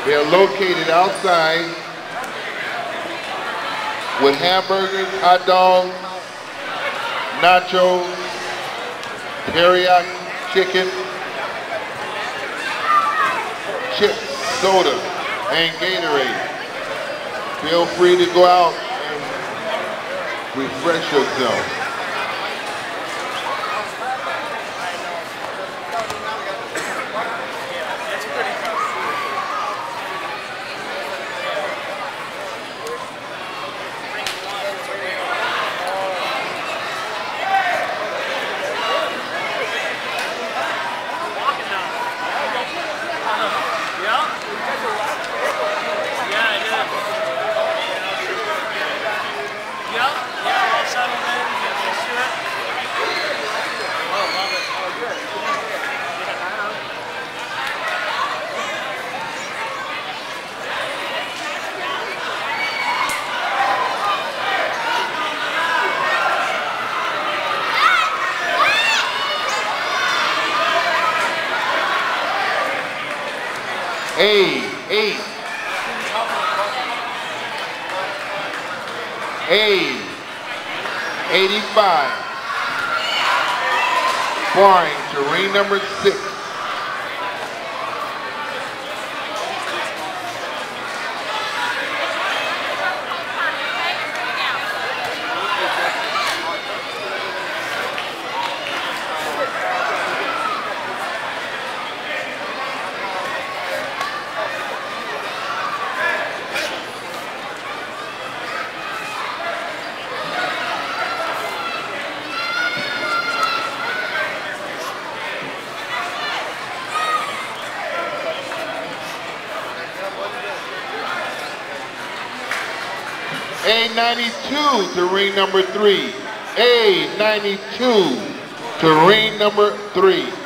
They are located outside with hamburgers, hot dogs, nachos, teriyaki chicken, chips, soda, and Gatorade. Feel free to go out and refresh yourself. A85, barring terrain number 6. A92 to ring number 3. A92 to ring number 3.